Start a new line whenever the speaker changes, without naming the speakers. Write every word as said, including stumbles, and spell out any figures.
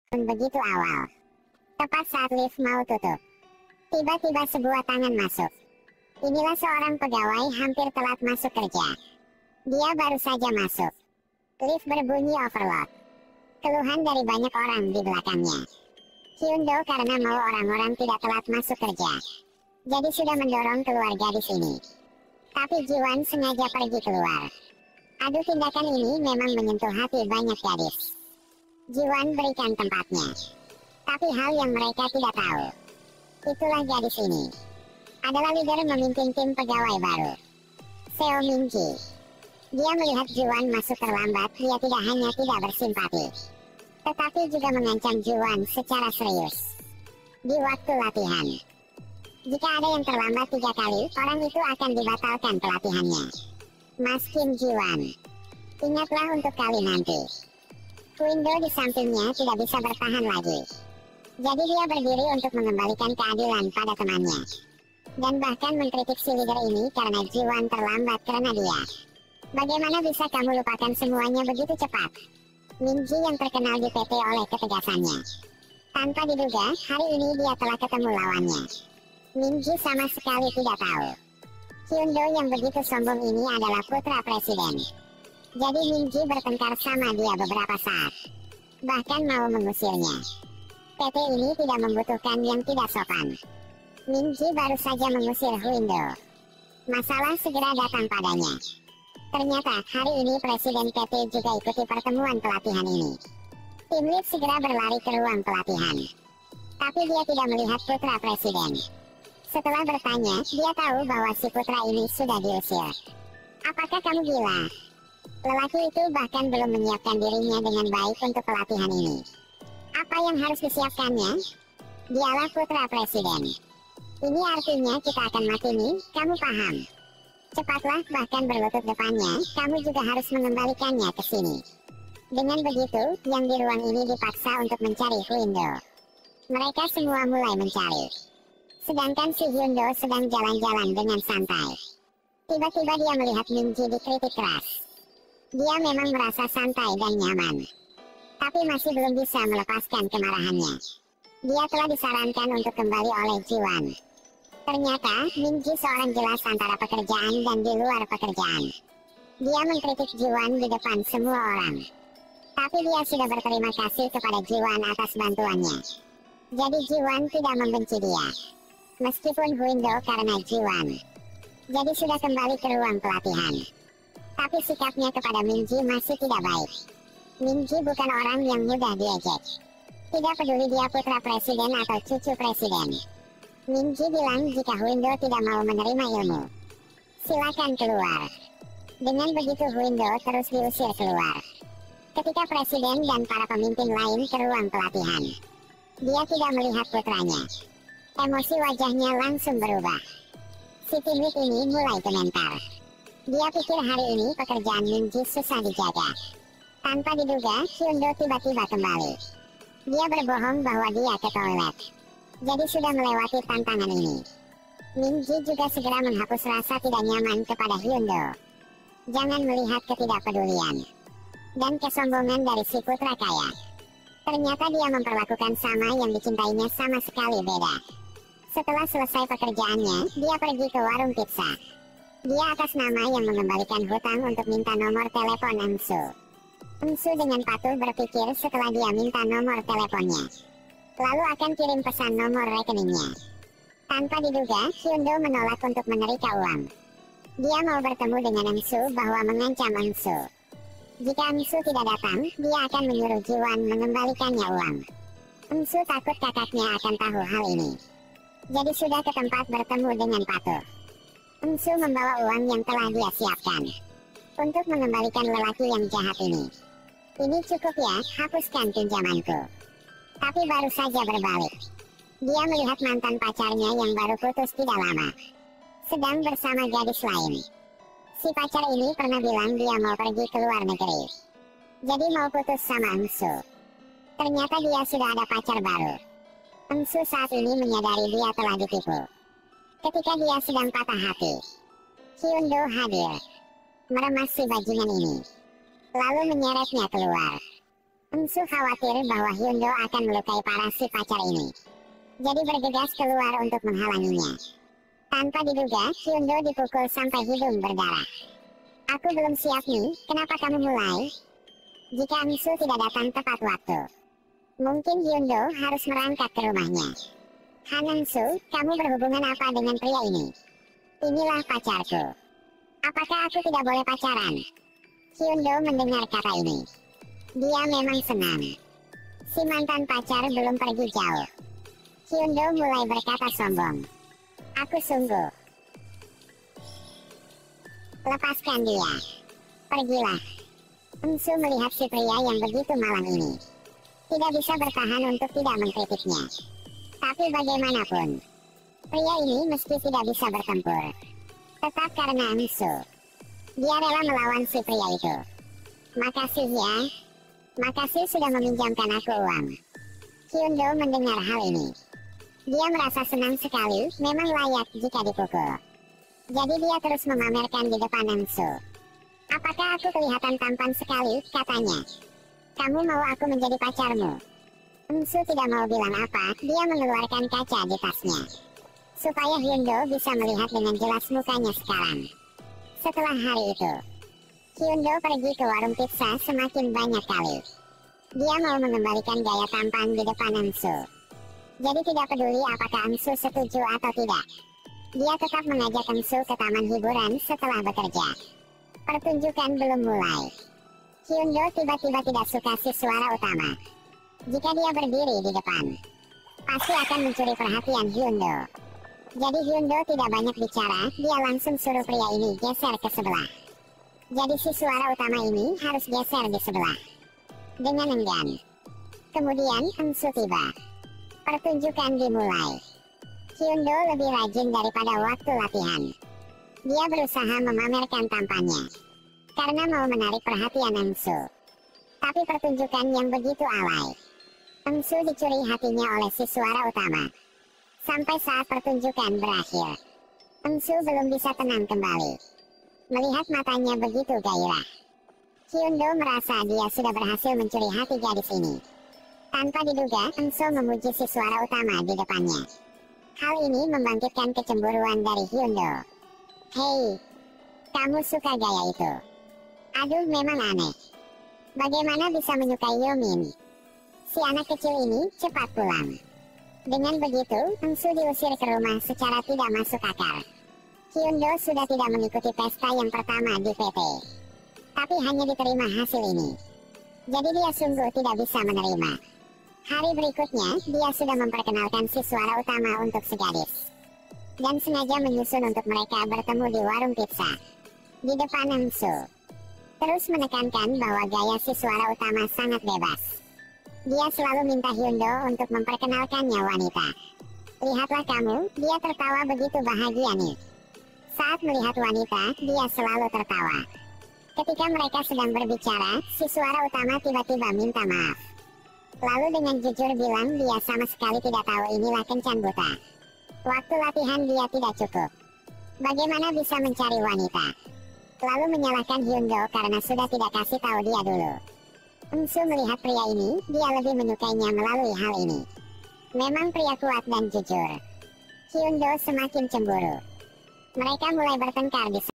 begitu awal. Tepat saat lift mau tutup, tiba-tiba sebuah tangan masuk. Inilah seorang pegawai hampir telat masuk kerja. Dia baru saja masuk. Lift berbunyi overload. Keluhan dari banyak orang di belakangnya. Hyundo karena mau orang-orang tidak telat masuk kerja, jadi sudah mendorong keluar gadis ini. Tapi Jiwan sengaja pergi keluar. Aduh, tindakan ini memang menyentuh hati banyak gadis. Jiwan berikan tempatnya. Tapi hal yang mereka tidak tahu, itulah gadis ini adalah leader memimpin tim pegawai baru, Seo Minji. Dia melihat Jiwan masuk terlambat, dia tidak hanya tidak bersimpati, tetapi juga mengancam Jiwan secara serius. Di waktu latihan, jika ada yang terlambat tiga kali, orang itu akan dibatalkan pelatihannya. Mas Kim Jiwan, ingatlah untuk kali nanti. Window di sampingnya tidak bisa bertahan lagi. Jadi dia berdiri untuk mengembalikan keadilan pada temannya. Dan bahkan mengkritik si leader ini karena Jiwan terlambat karena dia. Bagaimana bisa kamu lupakan semuanya begitu cepat? Minji yang terkenal di P T oleh ketegasannya. Tanpa diduga, hari ini dia telah ketemu lawannya. Minji sama sekali tidak tahu Hyundo yang begitu sombong ini adalah putra presiden. Jadi Minji bertengkar sama dia beberapa saat, bahkan mau mengusirnya. P T ini tidak membutuhkan yang tidak sopan. Minji baru saja mengusir Hyundo. Masalah segera datang padanya. Ternyata hari ini Presiden P T juga ikuti pertemuan pelatihan ini. Tim lead segera berlari ke ruang pelatihan, tapi dia tidak melihat putra presiden. Setelah bertanya, dia tahu bahwa si putra ini sudah diusir. Apakah kamu gila? Lelaki itu bahkan belum menyiapkan dirinya dengan baik untuk pelatihan ini. Apa yang harus disiapkannya? Dialah putra presiden. Ini artinya kita akan mati nih, kamu paham? Cepatlah, bahkan berlutut depannya, kamu juga harus mengembalikannya ke sini. Dengan begitu, yang di ruang ini dipaksa untuk mencari Hyundo. Mereka semua mulai mencari. Sedangkan si Hyundo sedang jalan-jalan dengan santai. Tiba-tiba dia melihat Minji dikritik keras. Dia memang merasa santai dan nyaman, tapi masih belum bisa melepaskan kemarahannya. Dia telah disarankan untuk kembali oleh Jiwan. Ternyata, Minji seorang jelas antara pekerjaan dan di luar pekerjaan. Dia mengkritik Jiwan di depan semua orang. Tapi dia sudah berterima kasih kepada Jiwan atas bantuannya. Jadi Jiwan tidak membenci dia, meskipun Hyundo karena Jiwan. Jadi sudah kembali ke ruang pelatihan. Tapi sikapnya kepada Minji masih tidak baik. Minji bukan orang yang mudah diejek. Tidak peduli dia putra presiden atau cucu presiden. Minji bilang jika Hyundo tidak mau menerima ilmu, silakan keluar. Dengan begitu Hyundo terus diusir keluar. Ketika presiden dan para pemimpin lain ke ruang pelatihan, dia tidak melihat putranya. Emosi wajahnya langsung berubah. Si tim lead ini mulai komentar. Dia pikir hari ini pekerjaan Minji susah dijaga. Tanpa diduga, Hyundo tiba-tiba kembali. Dia berbohong bahwa dia ke toilet, jadi sudah melewati tantangan ini. Minji juga segera menghapus rasa tidak nyaman kepada Hyundo. Jangan melihat ketidakpedulian dan kesombongan dari si putra kaya. Ternyata dia memperlakukan sama yang dicintainya sama sekali beda. Setelah selesai pekerjaannya, dia pergi ke warung pizza. Dia atas nama yang mengembalikan hutang untuk minta nomor telepon Emsu. Emsu dengan patuh berpikir setelah dia minta nomor teleponnya, lalu akan kirim pesan nomor rekeningnya. Tanpa diduga, Hyundo menolak untuk menerika uang. Dia mau bertemu dengan Emsu bahwa mengancam Emsu. Jika Emsu tidak datang, dia akan menyuruh Jiwan mengembalikannya uang. Emsu takut kakaknya akan tahu hal ini, jadi sudah ke tempat bertemu dengan patuh. Emsu membawa uang yang telah dia siapkan untuk mengembalikan lelaki yang jahat ini. Ini cukup ya, hapuskan pinjamanku. Tapi baru saja berbalik, dia melihat mantan pacarnya yang baru putus tidak lama sedang bersama gadis lain. Si pacar ini pernah bilang dia mau pergi ke luar negeri, jadi mau putus sama Emsu. Ternyata dia sudah ada pacar baru. Emsu saat ini menyadari dia telah ditipu. Ketika dia sedang patah hati, Hyundo hadir, meremas si bajingan ini, lalu menyeretnya keluar. Emsu khawatir bahwa Hyundo akan melukai parah si pacar ini. Jadi bergegas keluar untuk menghalanginya. Tanpa diduga, Hyundo dipukul sampai hidung berdarah. Aku belum siap nih, kenapa kamu mulai? Jika Emsu tidak datang tepat waktu, mungkin Hyundo harus merangkak ke rumahnya. Han Emsu, kamu berhubungan apa dengan pria ini? Inilah pacarku. Apakah aku tidak boleh pacaran? Hyundo mendengar kata ini. Dia memang senang. Si mantan pacar belum pergi jauh. Hyundo mulai berkata sombong. Aku sungguh. Lepaskan dia. Pergilah. Emsu melihat si pria yang begitu malang ini. Tidak bisa bertahan untuk tidak mengkritiknya. Tapi bagaimanapun, pria ini meski tidak bisa bertempur, tetap karena Emsu, dia rela melawan si pria itu. Makasih ya. Makasih sudah meminjamkan aku uang. Hyundo mendengar hal ini. Dia merasa senang sekali, memang layak jika dipukul. Jadi dia terus memamerkan di depan Emsu. Apakah aku kelihatan tampan sekali, katanya. Kamu mau aku menjadi pacarmu? Emsu tidak mau bilang apa, dia mengeluarkan kaca di tasnya. Supaya Hyundo bisa melihat dengan jelas mukanya sekarang. Setelah hari itu, Hyundo pergi ke warung pizza semakin banyak kali. Dia mau mengembalikan gaya tampan di depan Emsu. Jadi tidak peduli apakah Emsu setuju atau tidak. Dia tetap mengajak Emsu ke taman hiburan setelah bekerja. Pertunjukan belum mulai. Hyundo tiba-tiba tidak suka si suara utama. Jika dia berdiri di depan, pasti akan mencuri perhatian Hyundo. Jadi Hyundo tidak banyak bicara, dia langsung suruh pria ini geser ke sebelah. Jadi si suara utama ini harus geser di sebelah. Dengan enggan. Kemudian Emsu tiba. Pertunjukan dimulai. Hyundo lebih rajin daripada waktu latihan. Dia berusaha memamerkan tampannya, karena mau menarik perhatian Emsu. Tapi pertunjukan yang begitu alay. Emsu dicuri hatinya oleh si suara utama. Sampai saat pertunjukan berakhir, Emsu belum bisa tenang kembali. Melihat matanya begitu gairah, Hyundo merasa dia sudah berhasil mencuri hati gadis ini. Tanpa diduga, Emsu memuji si suara utama di depannya. Hal ini membangkitkan kecemburuan dari Hyundo. Hei, kamu suka gaya itu? Aduh, memang aneh. Bagaimana bisa menyukai Yomin? Si anak kecil ini cepat pulang. Dengan begitu, Emsu diusir ke rumah secara tidak masuk akal. Hyundo sudah tidak mengikuti pesta yang pertama di P T. Tapi hanya diterima hasil ini. Jadi dia sungguh tidak bisa menerima. Hari berikutnya, dia sudah memperkenalkan si suara utama untuk si gadis. Dan sengaja menyusun untuk mereka bertemu di warung pizza. Di depan Emsu. Terus menekankan bahwa gaya si suara utama sangat bebas. Dia selalu minta Hyundo untuk memperkenalkannya wanita. Lihatlah kamu, dia tertawa begitu bahagia nih. Saat melihat wanita, dia selalu tertawa. Ketika mereka sedang berbicara, si suara utama tiba-tiba minta maaf. Lalu dengan jujur bilang dia sama sekali tidak tahu inilah kencan buta. Waktu latihan dia tidak cukup. Bagaimana bisa mencari wanita? Lalu menyalahkan Hyundo karena sudah tidak kasih tahu dia dulu. Emsu melihat pria ini, dia lebih menyukainya melalui hal ini. Memang pria kuat dan jujur. Hyundo semakin cemburu. Mereka mulai bertengkar di